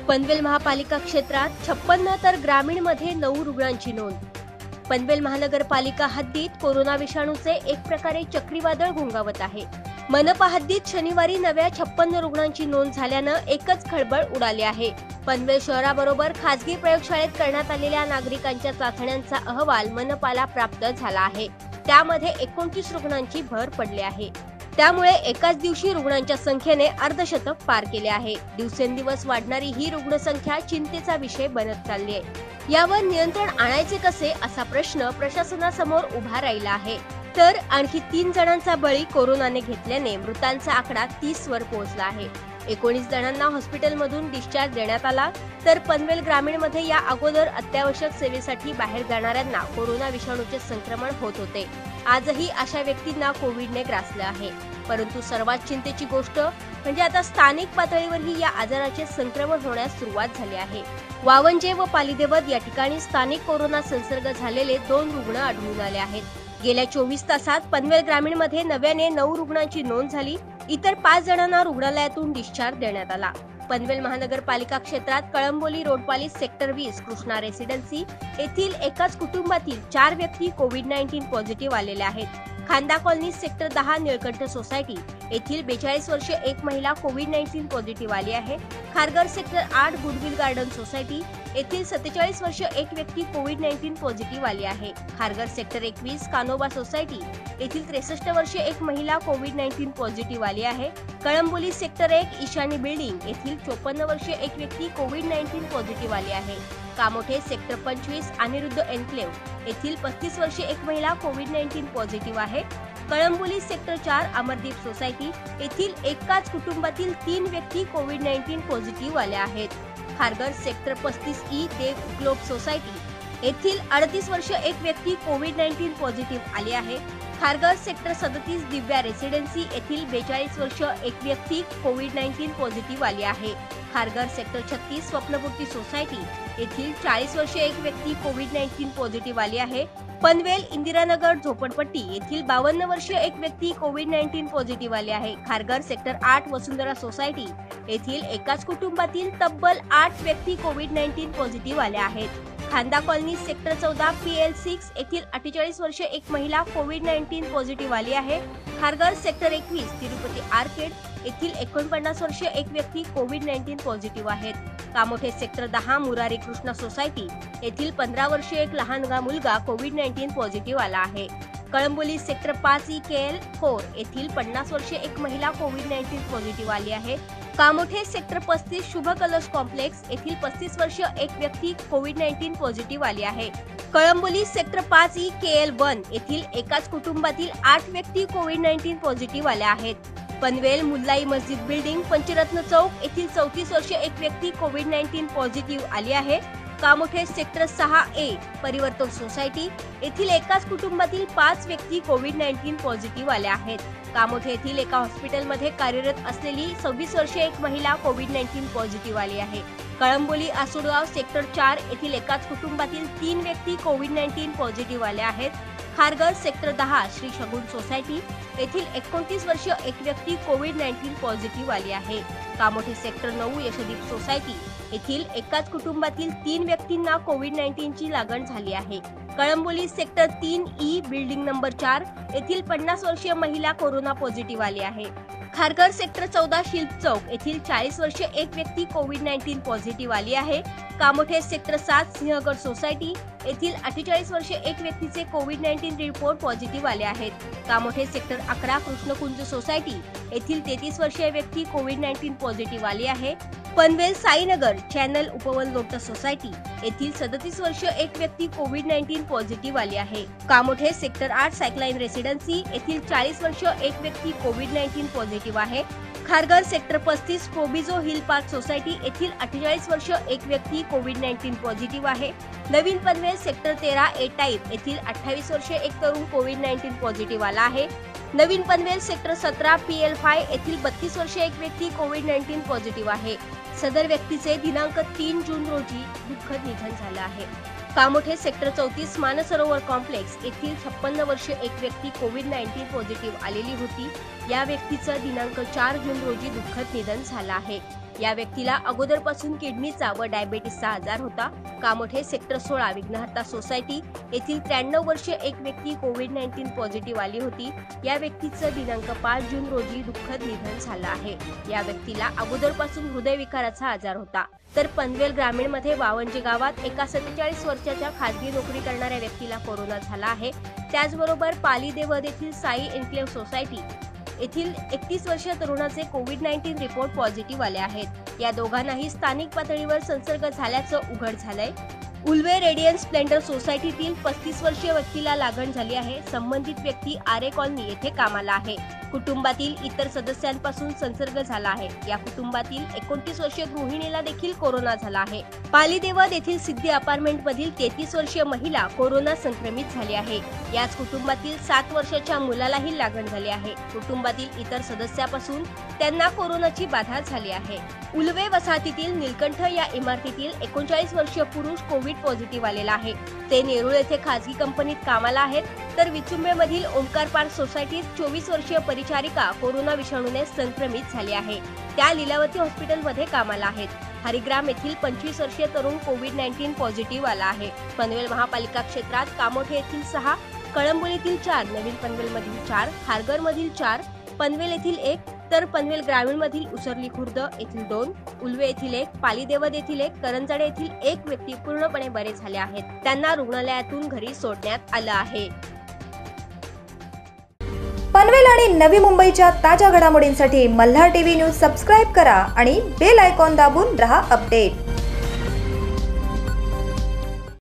पनवेल महापालिका क्षेत्रात 56 तर ग्रामीण मध्ये 9 रुग्णांची नोंद। पनवेल महानगरपालिका हद्दीत कोरोना विषाणूचे एक प्रकारे चक्रीवादळ घोंगावत आहे। मनपा हद्दीत शनिवारी नव्या 56 रुग्णांची नोंद झाल्यानं एकच खळबळ उडाली आहे। पनवेल शहराबरोबर खासगी प्रयोगशाळेत करण्यात आलेल्या नागरिकांच्या चाचण्यांचा अहवाल मनपाला प्राप्त झाला आहे। त्यामध्ये 29 रुग्णांची भर पडली आहे। त्यामुळे एकाच दिवशी रुग्णांच्या संख्येने अर्धशतक पार केले आहे। दिवसेंदिवस वाढणारी ही रुग्णसंख्या चिंतेचा विषय बनत चालली आहे। यावर नियंत्रण आणायचे कसे असा प्रश्न प्रशासनासमोर उभा राहिला आहे। तर आणखी 3 जणांचा बळी कोरोनाने घेतल्याने मृतांचा आकडा 30 वर पोहोचला आहे। 19 जणांना हॉस्पिटलमधून डिस्चार्ज देण्यात आला। तर पनवेल ग्रामीण मध्ये या अगोदर अत्यावश्यक सेवेसाठी बाहेर जाणाऱ्यांना कोरोना विषाणूचे संक्रमण होत होते। आजही अशा व्यक्तींना कोविडने ग्रासले आहे। परंतु सर्वात चिंतेची गोष्ट म्हणजे आता स्थानिक पातळीवरही या आजाराचे संक्रमण होण्यास सुरुवात झाली आहे। वावंजे व पालीदेवद या ठिकाणी स्थानिक कोरोना संसर्ग झालेले 2 रुग्ण आढळून आले आहेत। गेल्या 24 तासात पनवेल ग्रामीण मध्ये नव्याने 9 रुग्णांची नोंद झाली। इतर 5 जणांना रुग्णालयातून डिस्चार्ज देण्यात आला। पनवेल महानगरपालिका क्षेत्रात कळंबोली रोडपाली सेक्टर 20 कृष्णा रेसिडेन्सी येथील एकाच कुटुंबातील 4 व्यक्ती कोविड-19 पॉझिटिव्ह आलेल्या आहेत। खांदा कॉलनी सेक्टर 10 निळकंठ सोसायटी येथील 42 वर्षीय एक महिला कोविड-19 पॉझिटिव्ह आली आहे। Kharghar sector 8 goodwill garden society येथील 47 वर्षीय एक व्यक्ती कोविड-19 पॉझिटिव्ह आली आहे। खारघर सेक्टर 21 कानोबा सोसायटी येथील 63 वर्षीय एक महिला कोविड-19 पॉझिटिव्ह आली आहे। कळंबोली सेक्टर 1 ईशानी बिल्डिंग येथील 54 वर्षीय एक व्यक्ती कोविड-19 पॉझिटिव्ह आली आहे। कामोठे सेक्टर 25 अनिरुद्ध एन्क्लेव्ह येथील 35 वर्षीय एक महिला कोविड-19 पॉझिटिव्ह आहे। कळंबोली सेक्टर 4 अमरदीप सोसायटी येथील एकाच कुटुंबातील 3 व्यक्ती कोविड-19 पॉझिटिव्ह आल्या आहेत। Kharghar sector 35 E Dev globe society येथील 38 वर्षीय एक व्यक्ती कोविड-19 पॉझिटिव्ह आली आहे। खारघर सेक्टर 37 दिव्या रेसिडेन्सी येथील 42 वर्षीय एक व्यक्ती कोविड-19 पॉझिटिव्ह आली आहे। खारघर सेक्टर 36 स्वप्नपूर्ती सोसायटी येथील 40 वर्षीय एक व्यक्ती कोविड-19 पॉझिटिव्ह आली आहे। पनवेल इंदिरानगर झोपडपट्टी येथील 52 वर्षीय एक व्यक्ती कोविड-19 पॉझिटिव्ह आली आहे। खारघर सेक्टर 8 वसुंधरा सोसायटी येथील एकाच कुटुंबातील तब्बल 8 व्यक्ती कोविड-19 पॉझिटिव्ह आल्या आहेत। खांदा कॉलनी सेक्टर 14 PL6 येथील 48 वर्षीय एक महिला कोविड-19 पॉझिटिव्ह आली आहे। खारघर सेक्टर 21 तिरुपती आर्केड येथील 49 वर्षीय एक व्यक्ती कोविड-19 पॉझिटिव्ह आहेत। कामोठे सेक्टर 10 मुरारी कृष्णा सोसायटी येथील 15 वर्षीय एक लहान मुलगा कोविड-19 पॉझिटिव्ह आला आहे। कळंबोली सेक्टर 5 KL4 येथील 50 वर्षीय एक महिला कोविड-19 पॉझिटिव्ह आली आहे। कामोठे सेक्टर 35 शुभ कलश कॉम्प्लेक्स येथील 35 वर्षीय एक व्यक्ती कोविड-19 पॉझिटिव्ह आली आहे। कळंबोली सेक्टर 5 KL1 येथील एकाच कुटुंबातील 8 व्यक्ती कोविड-19 पॉझिटिव्ह आल्या आहेत। पनवेल मुल्लाई मस्जिद बिल्डिंग पंचरत्न चौक येथील 34 वर्षीय एक व्यक्ती कोविड-19 पॉझिटिव्ह आली आहे। कामोठे सेक्टर 6A परिवर्तन सोसायटी येथील एकाच कुटुंबातील 5 व्यक्ती कोविड-19 पॉझिटिव्ह आल्या आहेत। कामोठे येथील एका हॉस्पिटलमध्ये कार्यरत असलेली 26 वर्षीय एक महिला कोविड-19 पॉझिटिव्ह आली आहे। कळंबोली आसुडगाव सेक्टर 4 येथील एकाच कुटुंबातील 3 व्यक्ती कोविड-19 पॉझिटिव्ह आल्या आहेत। खारघर सेक्टर 10 श्री शगुन सोसायटी येथील 29 वर्षीय एक व्यक्ती कोविड-19 पॉझिटिव्ह आली आहे। कामोठे सेक्टर 9 यशदीप सोसायटी येथील एकाच कुटुंबातील 3 व्यक्तींना कोविड-19 ची लागण झाली आहे। Kalamboli sector 3E building number 4 येथील 50 वर्षीय महिला कोरोना पॉझिटिव्ह आली आहे। खारघर सेक्टर 14 शिल्प चौक येथील 40 वर्षीय एक व्यक्ती कोविड-19 पॉझिटिव्ह आली आहे। कामोठे सेक्टर 7 सिंहगड सोसायटी येथील 48 वर्षीय एक व्यक्तीचे कोविड-19 रिपोर्ट पॉझिटिव्ह आले आहेत। कामोठे सेक्टर 11 कृष्णकुंज सोसायटी येथील 33 वर्षीय व्यक्ती कोविड-19 पॉझिटिव्ह आली आहे। Panvel Sainagar channel Upvan lotus society येथील 37 वर्षीय एक व्यक्ती कोविड-19 पॉझिटिव्ह आली आहे। कामोठे सेक्टर 8 सायक्लाइन रेसिडेन्सी येथील 40 वर्षीय एक व्यक्ती कोविड-19 पॉझिटिव्ह आहे। खारघर सेक्टर 35 प्रोबिझो हिल पार्क सोसायटी येथील 48 वर्षीय एक व्यक्ती कोविड-19 पॉझिटिव्ह आहे। नवीन पनवेल सेक्टर 13 A टाइप येथील 28 वर्षीय एक तरुण कोविड-19 पॉझिटिव्ह आला आहे। नवीन पनवेल सेक्टर 17 PL5 येथील 32 वर्षीय एक व्यक्ती कोविड-19 पॉझिटिव्ह आहे। सदर व्यक्तीचे दिनांक 3 जून रोजी दुःखद निधन झाले आहे। कामोठे सेक्टर 34 मानसरोवर कॉम्प्लेक्स येथील 56 वर्षीय एक व्यक्ती कोविड-19 पॉझिटिव्ह आलेली होती। या व्यक्तीचं दिनांक 4 जून रोजी दुःखद निधन झालं आहे। या व्यक्तीला अगोदरपासून किडनीचा व डायबेटीसचा आजार होता. कामोठे सेक्टर 16 विघ्नहर्ता सोसायटी येथील 93 वर्षीय एक व्यक्ती कोविड-19 पॉझिटिव्ह आली होती. या व्यक्तीचं दिनांक 5 जून रोजी दुःखद निधन झालं आहे. या व्यक्तीला अगोदरपासून हृदयविकाराचा आजार होता. तर पनवेल ग्रामीण मध्ये वावंजी गावात एका 47 वर्षाच्या खासगी नोकरी करणाऱ्या व्यक्तीला कोरोना झाला आहे. त्याचबरोबर पाली देवद येथील साई एन्क्लेव्ह सोसायटी येथील 31 वर्षीय तरुणाचे कोविड-19 रिपोर्ट पॉझिटिव्ह आले आहेत. या दोघांनाही स्थानिक पातळीवर संसर्ग झाल्याचं उघड झालंय. उल्वे रेडियन्स स्प्लेंडर सोसायटीतील 35 वर्षीय व्यक्तीला लागण झाली आहे. संबंधित व्यक्ती आरे कॉलनी येथे कामाला आहे. कुटुंबातील इतर सदस्यांपासून संसर्ग झाला आहे. या कुटुंबातील 29 वर्षीय गृहिणीला देखील कोरोना झाला आहे. पाली देवद येथील सिद्धी अपार्टमेंट मधील 33 वर्षीय महिला कोरोना संक्रमित झाली आहे. याच कुटुंबातील 7 वर्षाच्या मुलालाही लागण झाली आहे. कुटुंबातील इतर सदस्यापासून त्यांना कोरोनाची बाधा झाली आहे. उल्वे वसाहतीतील निलकंठ या इमारतीतील 39 वर्षीय पुरुष कोविड पॉझिटिव्ह आलेला आहे. ते नेरूळ येथे खासगी कंपनीत कामाला आहेत. तर विचुंबेमधील ओंकार पार्क सोसायटीत 24 वर्षीय परिचारिका कोरोना विषाणूने संक्रमित झाली आहे. त्या लीलावती हॉस्पिटलमध्ये कामाला आहेत. हरिग्राम येथील 25 वर्षीय तरुण कोविड-19 पॉझिटिव्ह आला आहे. पनवेल महापालिका क्षेत्रात कामोठे येथील 6, कळंबोलीतील 4, नवीन पनवेल मधील 4, खारघर मधील 4, पनवेल येथील 1, तर पनवेल ग्रामीण मधील उसरली खुर्द येथील 2, उल्वे येथील 1, पाली देवद येथील 1, करंजाडे येथील 1 व्यक्ती पूर्णपणे बरे झाले आहेत. त्यांना रुग्णालयातून घरी सोडण्यात आलं आहे. पनवेल आणि नवी मुंबईच्या ताज्या घडामोडींसाठी मल्हार टीव्ही न्यूज सबस्क्राइब करा आणि बेल आयकॉन दाबून रहा अपडेट.